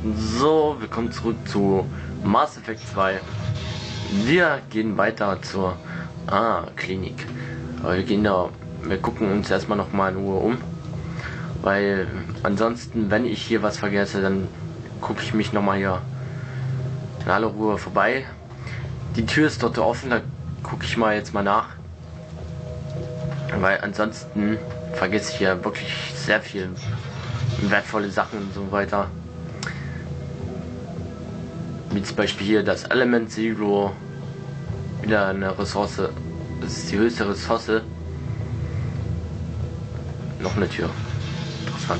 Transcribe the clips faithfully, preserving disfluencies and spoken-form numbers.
So, willkommen zurück zu Mass Effect zwei. Wir gehen weiter zur ah, Klinik. Aber wir gehen da, wir gucken uns erstmal noch mal in Ruhe um. Weil ansonsten, wenn ich hier was vergesse, dann gucke ich mich noch mal hier in aller Ruhe vorbei. Die Tür ist dort offen, da gucke ich mal jetzt mal nach. Weil ansonsten vergesse ich ja wirklich sehr viel wertvolle Sachen und so weiter. Wie zum Beispiel hier das Element Zero. Wieder eine Ressource. Das ist die höchste Ressource. Noch eine Tür. Interessant.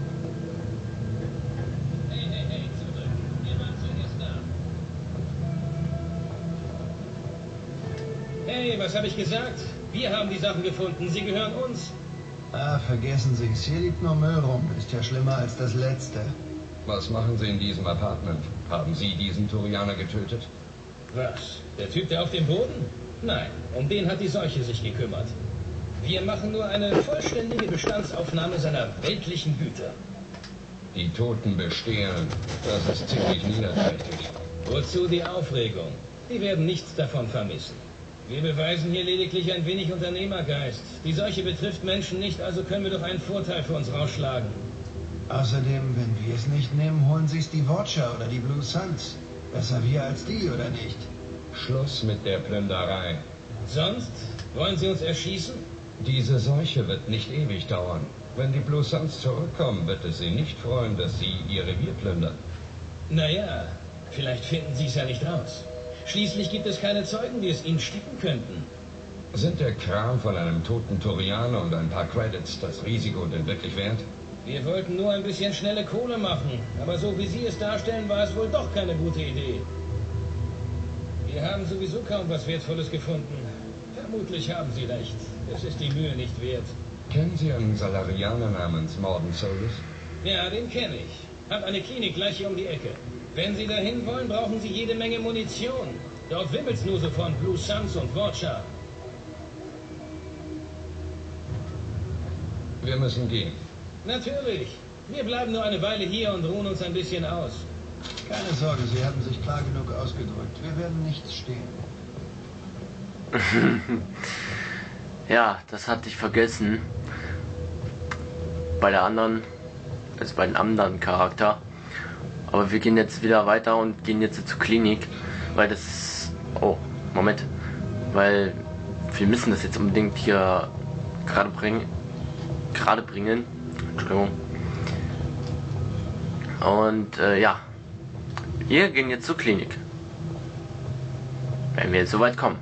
Hey, was habe ich gesagt? Wir haben die Sachen gefunden. Sie gehören uns. Ah, vergessen Sie es. Hier liegt nur Müll rum. Ist ja schlimmer als das letzte. Was machen Sie in diesem Apartment? Haben Sie diesen Turianer getötet? Was? Der Typ, der auf dem Boden? Nein, um den hat die Seuche sich gekümmert. Wir machen nur eine vollständige Bestandsaufnahme seiner weltlichen Güter. Die Toten bestehlen. Das ist ziemlich niederträchtig. Wozu die Aufregung? Die werden nichts davon vermissen. Wir beweisen hier lediglich ein wenig Unternehmergeist. Die Seuche betrifft Menschen nicht, also können wir doch einen Vorteil für uns rausschlagen. Außerdem, wenn wir es nicht nehmen, holen Sie es die Watcher oder die Blue Suns. Besser wir als die, oder nicht? Schluss mit der Plünderei. Sonst? Wollen Sie uns erschießen? Diese Seuche wird nicht ewig dauern. Wenn die Blue Suns zurückkommen, wird es Sie nicht freuen, dass Sie Ihr Revier plündern. Naja, vielleicht finden Sie es ja nicht raus. Schließlich gibt es keine Zeugen, die es Ihnen sticken könnten. Sind der Kram von einem toten Turianer und ein paar Credits das Risiko denn wirklich wert? Wir wollten nur ein bisschen schnelle Kohle machen, aber so wie Sie es darstellen, war es wohl doch keine gute Idee. Wir haben sowieso kaum was Wertvolles gefunden. Vermutlich haben Sie recht. Es ist die Mühe nicht wert. Kennen Sie einen Salarianer namens Morden Solus? Ja, den kenne ich. Hat eine Klinik gleich hier um die Ecke. Wenn Sie dahin wollen, brauchen Sie jede Menge Munition. Dort wimmelt's nur so von Blue Suns und Watcher. Wir müssen gehen. Natürlich. Wir bleiben nur eine Weile hier und ruhen uns ein bisschen aus. Keine Sorge, Sie haben sich klar genug ausgedrückt. Wir werden nichts stehen. Ja, das hatte ich vergessen. Bei der anderen, also bei dem anderen Charakter. Aber wir gehen jetzt wieder weiter und gehen jetzt zur Klinik, weil das ist, oh, Moment, weil wir müssen das jetzt unbedingt hier gerade bringen, gerade bringen, Entschuldigung. Und äh, ja, wir gehen jetzt zur Klinik, wenn wir jetzt soweit kommen.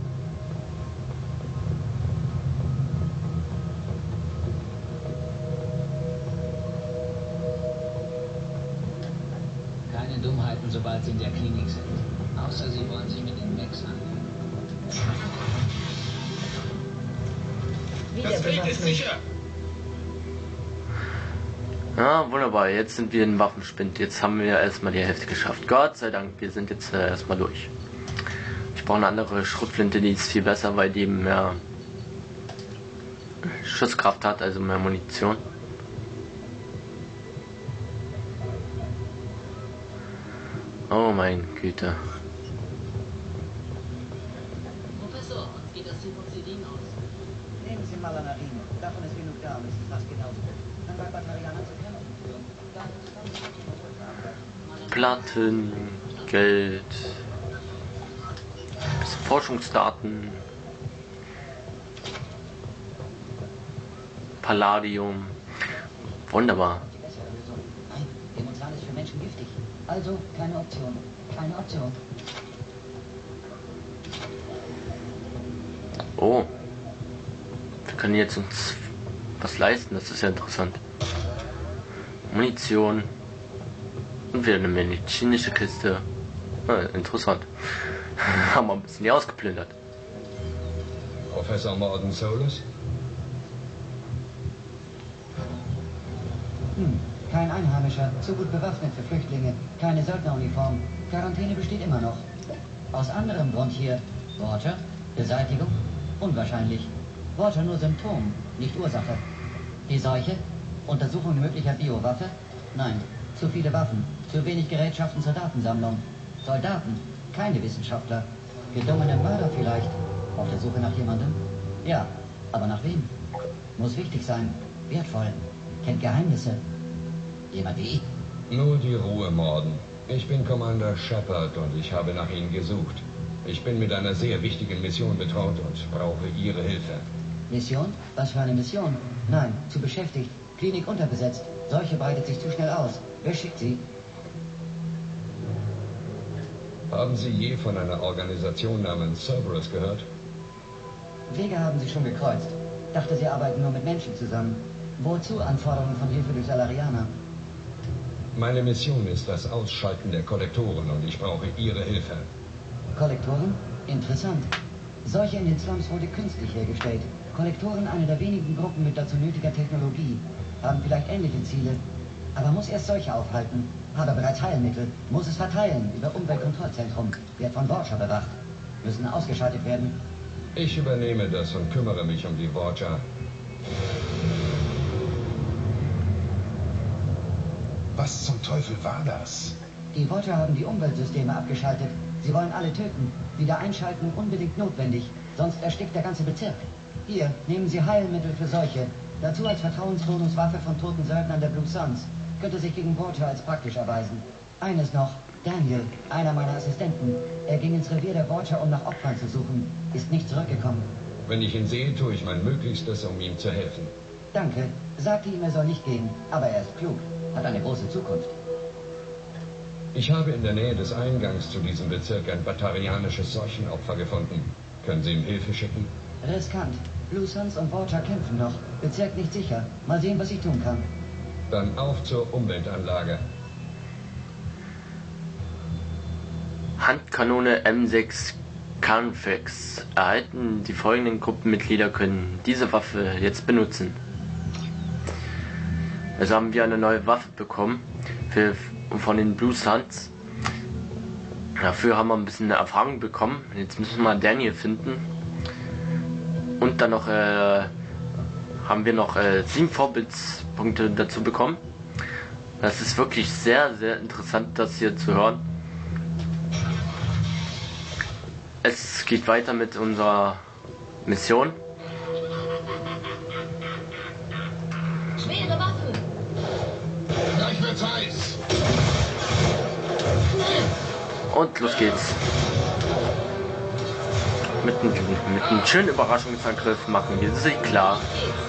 Keine Dummheiten, sobald Sie in der Klinik sind. Außer Sie wollen sich mit den Max anlegen. Das Bild ist sicher. Ja, wunderbar, jetzt sind wir in Waffenspind. Jetzt haben wir erstmal die Hälfte geschafft. Gott sei Dank, wir sind jetzt äh, erstmal durch. Ich brauche eine andere Schrotflinte, die ist viel besser, weil die mehr Schusskraft hat, also mehr Munition. Oh mein Güte. Professor, geht das Ciprocillin aus? Nehmen Sie Malanarin. Davon ist genug da, das ist fast genauso. Dann bei Batterianer zu Kämpfen. Platten, Geld, Forschungsdaten, Palladium. Wunderbar. Die bessere Lösung. Nein, Demonstran ist für Menschen giftig. Also keine Option. Keine Option. Oh. Wir können jetzt uns was leisten, das ist ja interessant. Munition. Und wieder eine medizinische Kiste. Ah, interessant. Haben wir ein bisschen die ausgeplündert. Professor Morden Solus? Hm, kein Einheimischer. Zu gut bewaffnet für Flüchtlinge. Keine Söldneruniform. Quarantäne besteht immer noch. Aus anderem Grund hier. Watcher? Beseitigung? Unwahrscheinlich. Watcher nur Symptom, nicht Ursache. Die Seuche? Untersuchung möglicher Biowaffe? Nein. Zu viele Waffen, zu wenig Gerätschaften zur Datensammlung. Soldaten, keine Wissenschaftler. Gedungene Mörder vielleicht. Auf der Suche nach jemandem? Ja, aber nach wem? Muss wichtig sein, wertvoll, kennt Geheimnisse. Jemand wie ich? Nur die Ruhe, Morden. Ich bin Commander Shepard und ich habe nach Ihnen gesucht. Ich bin mit einer sehr wichtigen Mission betraut und brauche Ihre Hilfe. Mission? Was für eine Mission? Nein, zu beschäftigt. Klinik unterbesetzt. Seuche breitet sich zu schnell aus. Wer schickt sie? Haben Sie je von einer Organisation namens Cerberus gehört? Wege haben sie schon gekreuzt. Dachte, sie arbeiten nur mit Menschen zusammen. Wozu Anforderungen von Hilfe durch Salarianer? Meine Mission ist das Ausschalten der Kollektoren und ich brauche Ihre Hilfe. Kollektoren? Interessant. Seuche in den Slums wurde künstlich hergestellt. Kollektoren, eine der wenigen Gruppen mit dazu nötiger Technologie, haben vielleicht ähnliche Ziele. Aber muss erst Seuche aufhalten. Habe bereits Heilmittel. Muss es verteilen über Umweltkontrollzentrum. Wird von Watcher bewacht. Müssen ausgeschaltet werden. Ich übernehme das und kümmere mich um die Watcher. Was zum Teufel war das? Die Watcher haben die Umweltsysteme abgeschaltet. Sie wollen alle töten. Wieder einschalten unbedingt notwendig. Sonst erstickt der ganze Bezirk. Hier, nehmen Sie Heilmittel für Seuche. Dazu als Vertrauensbonuswaffe von toten Söldnern der Blue Suns. Könnte sich gegen Watcher als praktisch erweisen. Eines noch. Daniel, einer meiner Assistenten. Er ging ins Revier der Watcher, um nach Opfern zu suchen. Ist nicht zurückgekommen. Wenn ich ihn sehe, tue ich mein Möglichstes, um ihm zu helfen. Danke. Sagte ihm, er soll nicht gehen. Aber er ist klug. Hat eine große Zukunft. Ich habe in der Nähe des Eingangs zu diesem Bezirk ein batarianisches Seuchenopfer gefunden. Können Sie ihm Hilfe schicken? Riskant. Blue Suns und Watcher kämpfen noch. Bezirk nicht sicher. Mal sehen, was ich tun kann. Dann auf zur Umweltanlage. Handkanone M sechs Carnifex. Erhalten, die folgenden Gruppenmitglieder können diese Waffe jetzt benutzen. Also haben wir eine neue Waffe bekommen für, von den Blue Suns. Dafür haben wir ein bisschen Erfahrung bekommen. Jetzt müssen wir mal Daniel finden. Und dann noch äh, haben wir noch äh, sieben Vorbildspunkte dazu bekommen. Das ist wirklich sehr, sehr interessant, das hier zu hören. Es geht weiter mit unserer Mission. Schwere Waffen. Gleich wird's heiß. Und los geht's. Mit einem, mit einem schönen Überraschungsangriff machen wir sie klar.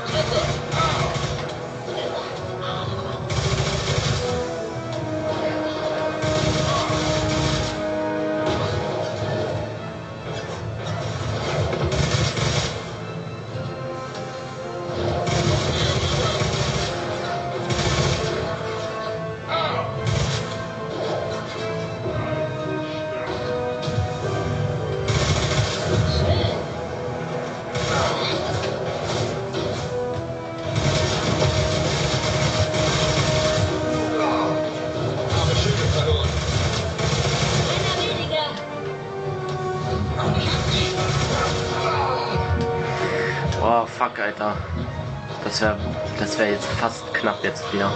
Oh fuck, Alter. Das wäre das wäre jetzt fast knapp jetzt wieder.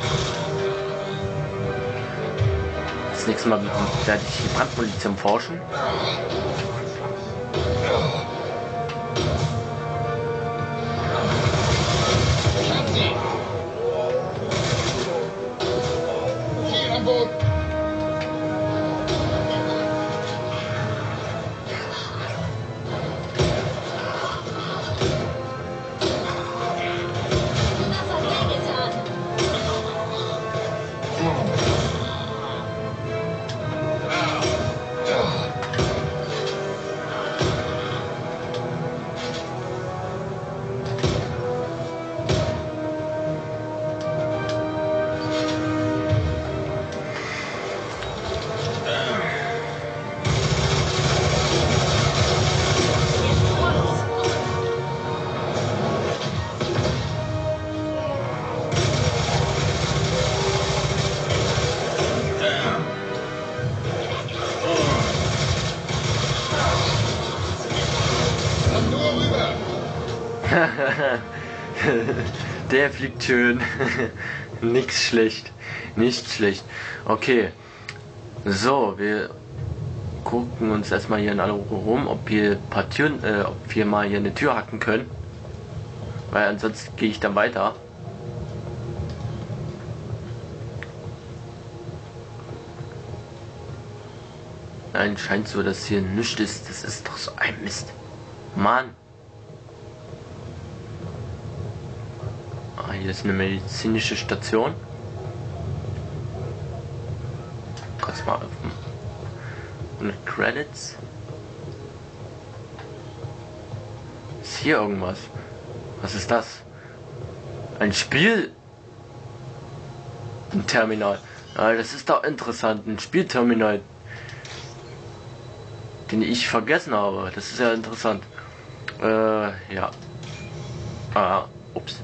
Das nächste Mal werde ich die Brandmunition forschen. Der fliegt schön. Nix schlecht. Nicht schlecht. Okay. So, wir gucken uns erstmal hier in aller Ruhe rum, ob wir ein paar Türen, äh, ob wir mal hier eine Tür hacken können. Weil ansonsten gehe ich dann weiter. Nein, scheint so, dass hier nichts ist. Das ist doch so ein Mist. Mann. Ah, hier ist eine medizinische Station. Kurz mal öffnen. Und Credits. Ist hier irgendwas? Was ist das? Ein Spiel? Ein Terminal. Ah, das ist doch interessant. Ein Spielterminal. Den ich vergessen habe. Das ist ja interessant. Äh, ja. Ah, ups.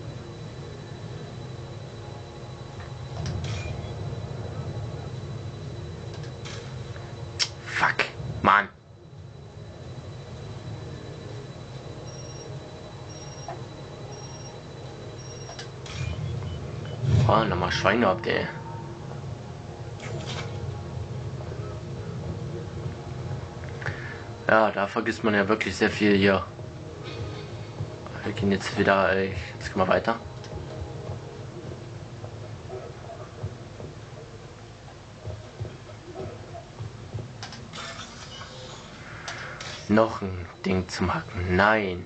Fuck, Mann. Oh, nochmal Schwein gehabt, ey. Ja, da vergisst man ja wirklich sehr viel hier. Wir gehen jetzt wieder, ey, jetzt gehen wir weiter. Noch ein Ding zum Hacken. Nein.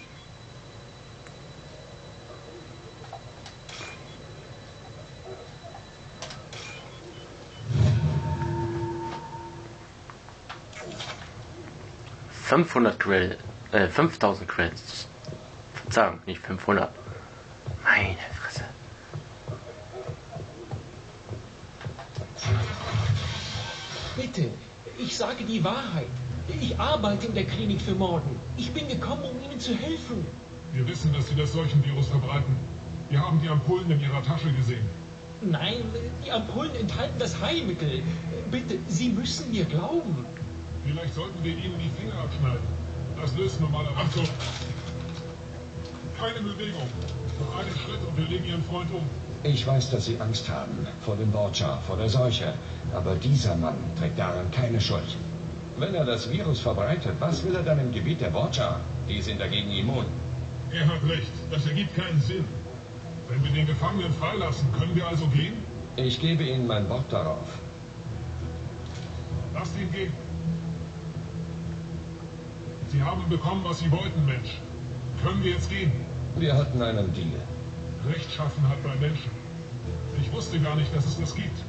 fünfhundert Credits, äh, fünftausend Credits. Verzeihung, nicht fünfhundert. Meine Fresse. Bitte, ich sage die Wahrheit. Ich arbeite in der Klinik für Morden. Ich bin gekommen, um Ihnen zu helfen. Wir wissen, dass Sie das Seuchenvirus verbreiten. Wir haben die Ampullen in Ihrer Tasche gesehen. Nein, die Ampullen enthalten das Heilmittel. Bitte, Sie müssen mir glauben. Vielleicht sollten wir Ihnen die Finger abschneiden. Das löst normale Achtung. Keine Bewegung. Noch einen Schritt und wir legen Ihren Freund um. Ich weiß, dass Sie Angst haben vor dem Watcher, vor der Seuche. Aber dieser Mann trägt daran keine Schuld. Wenn er das Virus verbreitet, was will er dann im Gebiet der Watcher? Die sind dagegen immun. Er hat recht. Das ergibt keinen Sinn. Wenn wir den Gefangenen freilassen, können wir also gehen? Ich gebe Ihnen mein Wort darauf. Lasst ihn gehen. Sie haben bekommen, was Sie wollten, Mensch. Können wir jetzt gehen? Wir hatten einen Deal. Rechtschaffen hat bei Menschen. Ich wusste gar nicht, dass es das gibt.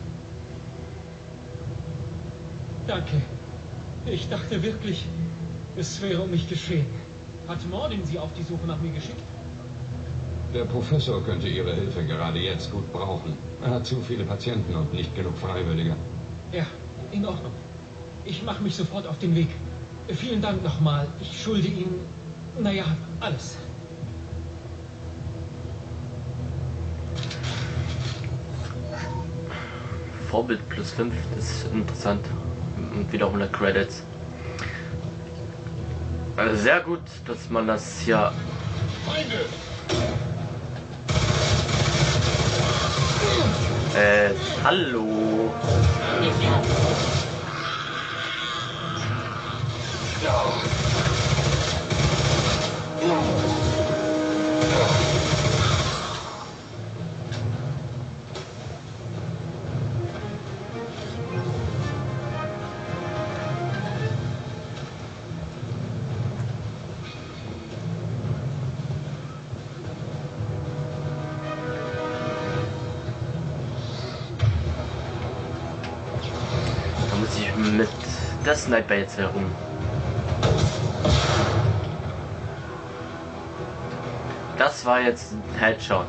Danke. Ich dachte wirklich, es wäre um mich geschehen. Hat Mordin Sie auf die Suche nach mir geschickt? Der Professor könnte Ihre Hilfe gerade jetzt gut brauchen. Er hat zu viele Patienten und nicht genug Freiwillige. Ja, in Ordnung. Ich mache mich sofort auf den Weg. Vielen Dank nochmal. Ich schulde Ihnen, naja, alles. Vorbild plus fünf, das ist interessant. Und wieder hundert Credits. Also sehr gut, dass man das hier... Feinde! Äh, hallo. Da muss ich mit der Sniper jetzt herum. Das war jetzt ein Headshot.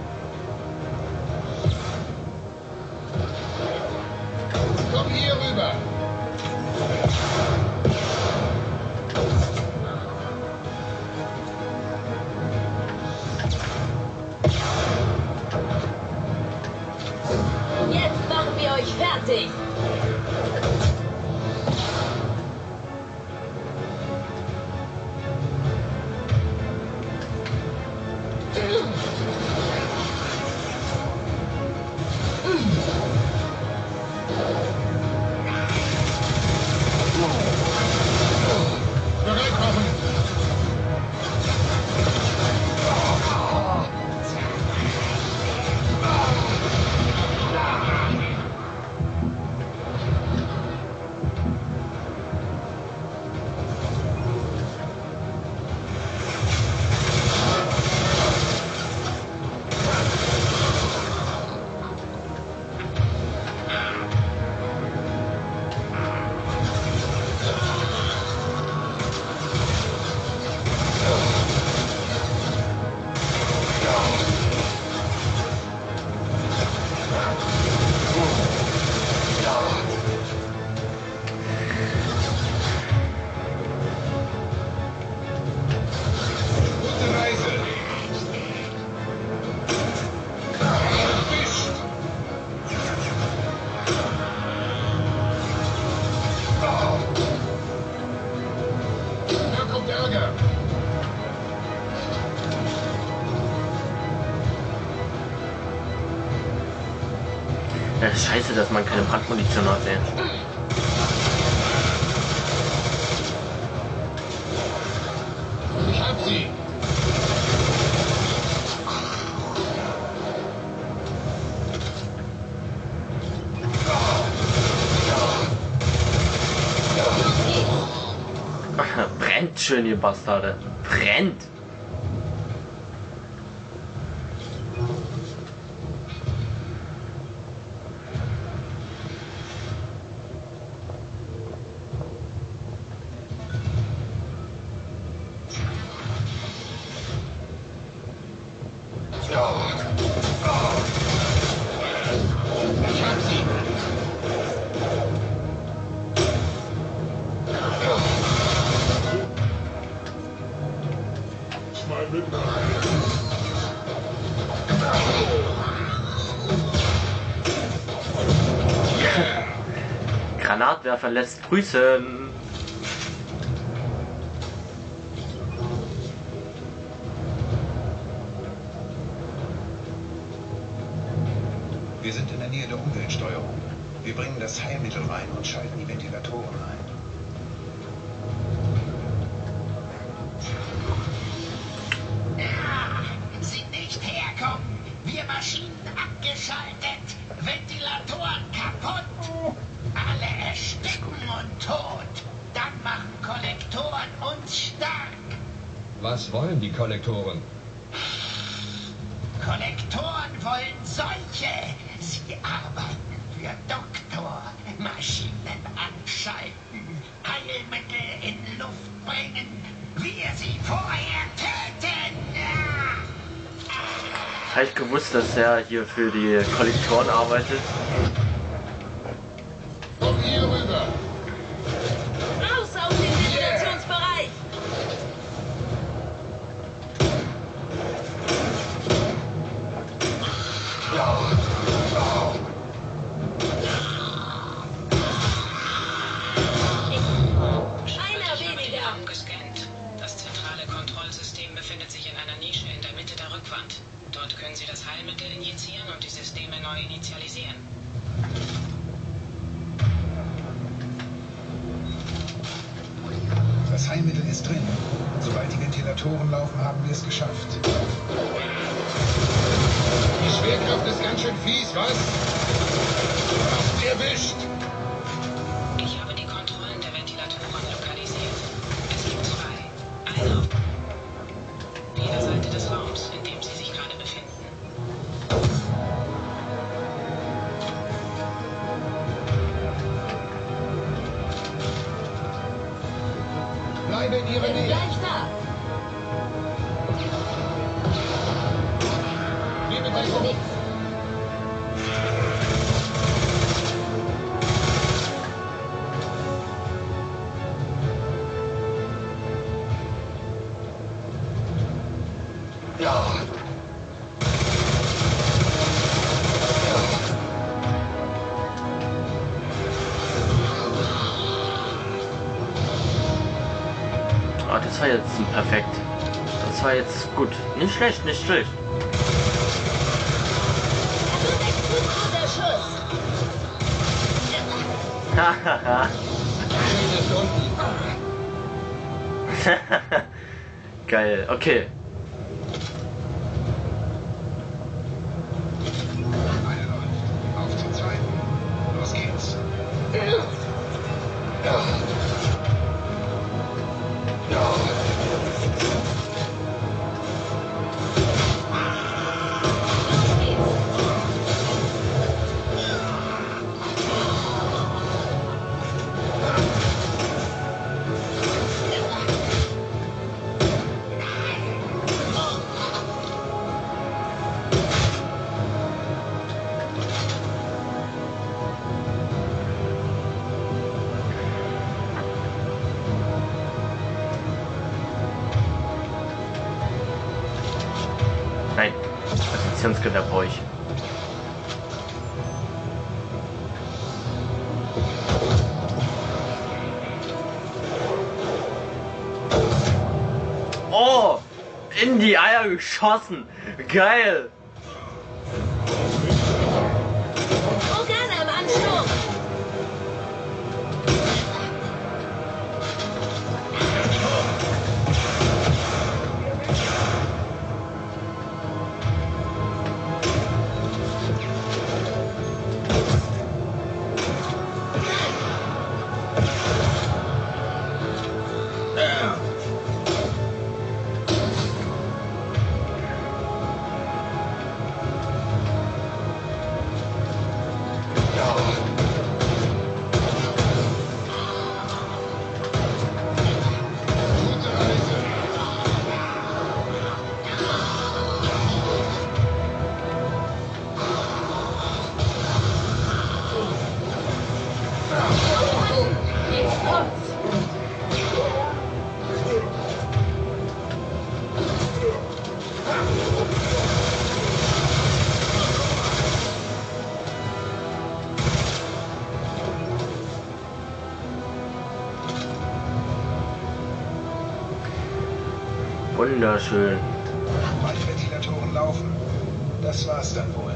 Komm hier rüber. Jetzt machen wir euch fertig. Ja, scheiße, dass man keine Brandmunition hat, ey. Ich hab sie. Brennt schön, ihr Bastarde. Brennt. Ich hab sie. Zwei Mitten. Granatwerfer lässt grüßen. Wir sind in der Nähe der Umweltsteuerung. Wir bringen das Heilmittel rein und schalten die Ventilatoren ein. Sie nicht herkommen. Wir Maschinen abgeschaltet. Ventilatoren kaputt. Alle ersticken und tot. Dann machen Kollektoren uns stark. Was wollen die Kollektoren? Kollektoren wollen solche. Sie arbeiten für Doktor. Maschinen anschalten. Heilmittel in Luft bringen. Wir sie vorher töten. Habe ich gewusst, dass er hier für die Kollektoren arbeitet? Komm hier rüber. Raus aus dem Ventilationsbereich! Einer weniger! Gescannt. Das zentrale Kontrollsystem befindet sich in einer Nische in der Mitte der Rückwand. Dort können Sie das Heilmittel injizieren und die Systeme neu initialisieren. Das Heilmittel ist drin. Sobald die Ventilatoren laufen, haben wir es geschafft. Die Schwerkraft ist ganz schön fies, was? Hast du erwischt? Ich habe die Kontrollen der Ventilatoren lokalisiert. Es gibt zwei. Eine auf jeder Seite des Raums, in dem Sie sich gerade befinden. Bleibe in ihrer Bin Nähe. gleich da! Liebe Also Deckung. nichts. Ah, das war jetzt perfekt. Das war jetzt gut. Nicht schlecht, nicht schlecht. Der Schuss! Hahaha. Geil, okay. Eine läuft. Auf zum zweiten. Los geht's. Nein, Präzisionsgewehr brauche ich. Oh, in die Eier geschossen. Geil. Okay, Wunderschön. Beide Ventilatoren laufen. Das war's dann wohl.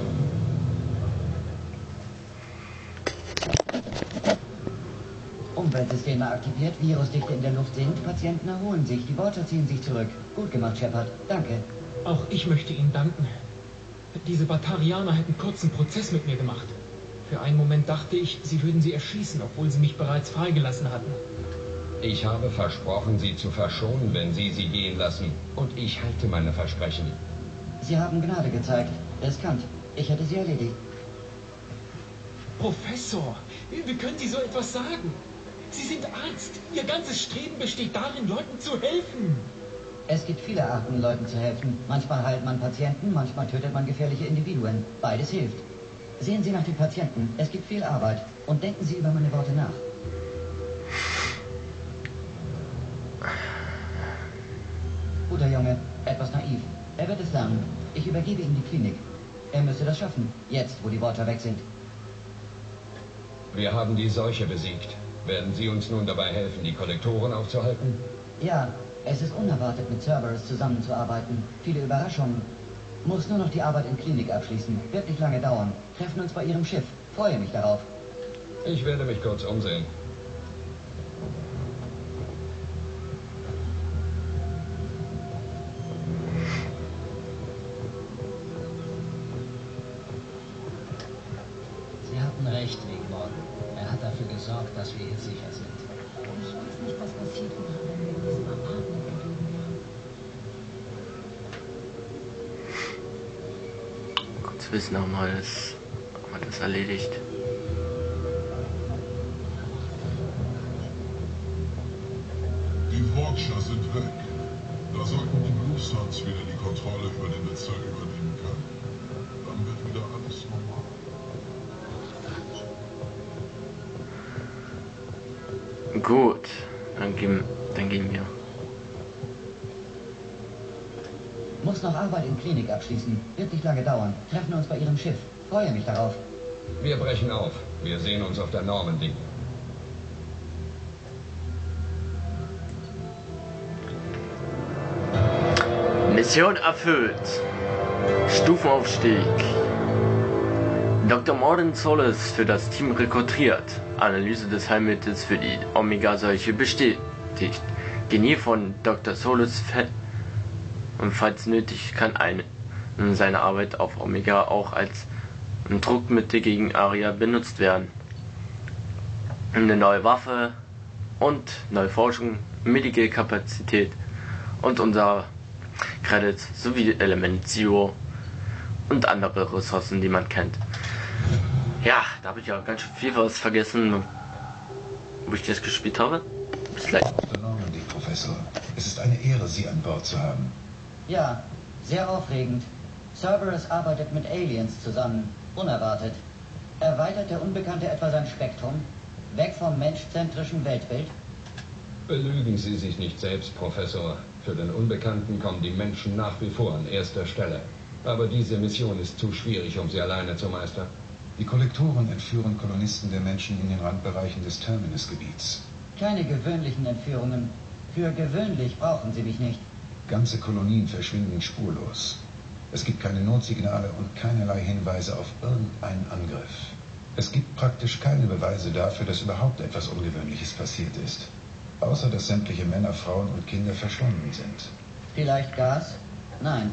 Umweltsysteme aktiviert, Virusdichte in der Luft sinkt, Patienten erholen sich, die Watcher ziehen sich zurück. Gut gemacht, Shepard. Danke. Auch ich möchte Ihnen danken. Diese Batarianer hätten kurzen Prozess mit mir gemacht. Für einen Moment dachte ich, sie würden sie erschießen, obwohl sie mich bereits freigelassen hatten. Ich habe versprochen, Sie zu verschonen, wenn Sie sie gehen lassen. Und ich halte meine Versprechen. Sie haben Gnade gezeigt. Riskant. Ich hätte sie erledigt. Professor, wie können Sie so etwas sagen? Sie sind Arzt. Ihr ganzes Streben besteht darin, Leuten zu helfen. Es gibt viele Arten, Leuten zu helfen. Manchmal heilt man Patienten, manchmal tötet man gefährliche Individuen. Beides hilft. Sehen Sie nach den Patienten. Es gibt viel Arbeit. Und denken Sie über meine Worte nach. Guter Junge, etwas naiv. Er wird es lernen. Ich übergebe ihm die Klinik. Er müsste das schaffen, jetzt, wo die Watcher weg sind. Wir haben die Seuche besiegt. Werden Sie uns nun dabei helfen, die Kollektoren aufzuhalten? Ja, es ist unerwartet, mit Cerberus zusammenzuarbeiten. Viele Überraschungen. Muss nur noch die Arbeit in Klinik abschließen. Wird nicht lange dauern. Treffen uns bei Ihrem Schiff. Freue mich darauf. Ich werde mich kurz umsehen. Sie hatten recht, wegen Morgan. Er hat dafür gesorgt, dass wir hier sicher sind. Ich weiß nicht, was passiert wäre, wenn wir in diesem Apartment geblieben wären. Kurz wissen, haben wir das, haben wir das erledigt. Die Watcher sind weg. Da sollten die Blue Suns wieder die Kontrolle über den Bezirk übernehmen können. Dann wird wieder alles normal. Gut, dann gehen, dann gehen wir. Muss noch Arbeit in Klinik abschließen. Wird nicht lange dauern. Treffen uns bei Ihrem Schiff. Freue mich darauf. Wir brechen auf. Wir sehen uns auf der Normandy. Mission erfüllt. Stufenaufstieg. Doktor Morden Solis für das Team rekrutiert. Analyse des Heilmittels für die Omega-Seuche bestätigt. Genie von Doktor Solis und falls nötig kann eine seine Arbeit auf Omega auch als Druckmittel gegen Aria benutzt werden. Eine neue Waffe und neue Forschung, Medical-Kapazität und unser Credits sowie Element Zero und andere Ressourcen, die man kennt. Ja, da habe ich ja ganz schön viel was vergessen, wo ich das gespielt habe. Bis gleich. Normandy, Professor. Es ist eine Ehre, Sie an Bord zu haben. Ja, sehr aufregend. Cerberus arbeitet mit Aliens zusammen. Unerwartet. Erweitert der Unbekannte etwa sein Spektrum? Weg vom menschzentrischen Weltbild? Belügen Sie sich nicht selbst, Professor. Für den Unbekannten kommen die Menschen nach wie vor an erster Stelle. Aber diese Mission ist zu schwierig, um sie alleine zu meistern. Die Kollektoren entführen Kolonisten der Menschen in den Randbereichen des Terminus-Gebiets. Keine gewöhnlichen Entführungen. Für gewöhnlich brauchen Sie mich nicht. Ganze Kolonien verschwinden spurlos. Es gibt keine Notsignale und keinerlei Hinweise auf irgendeinen Angriff. Es gibt praktisch keine Beweise dafür, dass überhaupt etwas Ungewöhnliches passiert ist. Außer dass sämtliche Männer, Frauen und Kinder verschwunden sind. Vielleicht Gas? Nein.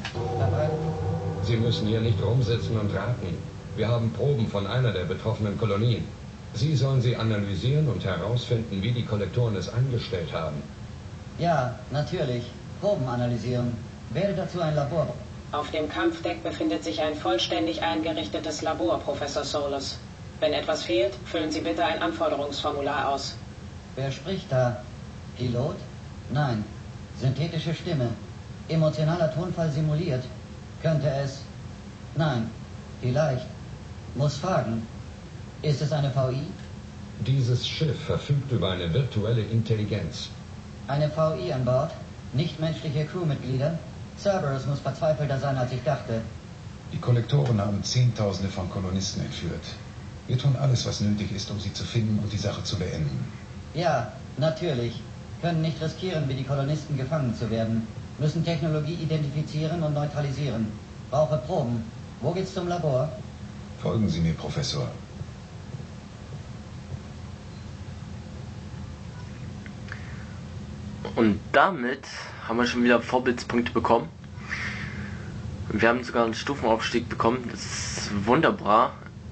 Sie müssen hier nicht rumsitzen und raten. Wir haben Proben von einer der betroffenen Kolonien. Sie sollen sie analysieren und herausfinden, wie die Kollektoren es angestellt haben. Ja, natürlich. Proben analysieren. Werde dazu ein Labor. Auf dem Kampfdeck befindet sich ein vollständig eingerichtetes Labor, Professor Solis. Wenn etwas fehlt, füllen Sie bitte ein Anforderungsformular aus. Wer spricht da? Pilot? Nein. Synthetische Stimme. Emotionaler Tonfall simuliert. Könnte es? Nein. Vielleicht. Muss fragen. Ist es eine V I? Dieses Schiff verfügt über eine virtuelle Intelligenz. Eine V I an Bord? Nichtmenschliche Crewmitglieder? Cerberus muss verzweifelter sein, als ich dachte. Die Kollektoren haben Zehntausende von Kolonisten entführt. Wir tun alles, was nötig ist, um sie zu finden und die Sache zu beenden. Ja, natürlich. Können nicht riskieren, wie die Kolonisten gefangen zu werden. Müssen Technologie identifizieren und neutralisieren. Brauche Proben. Wo geht's zum Labor? Folgen Sie mir, Professor. Und damit haben wir schon wieder Vorbildspunkte bekommen. Wir haben sogar einen Stufenaufstieg bekommen. Das ist wunderbar.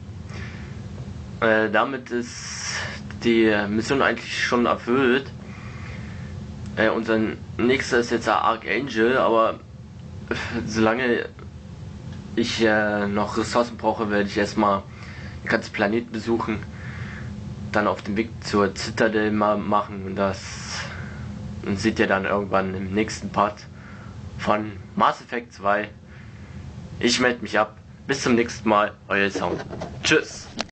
Äh, damit ist die Mission eigentlich schon erfüllt. Äh, unser nächster ist jetzt der Archangel, aber solange ich äh, noch Ressourcen brauche, werde ich erstmal den ganzen Planet besuchen. Dann auf dem Weg zur Zitadelle mal machen und das seht ihr dann irgendwann im nächsten Part von Mass Effect zwei. Ich melde mich ab. Bis zum nächsten Mal. Euer Sound. Tschüss.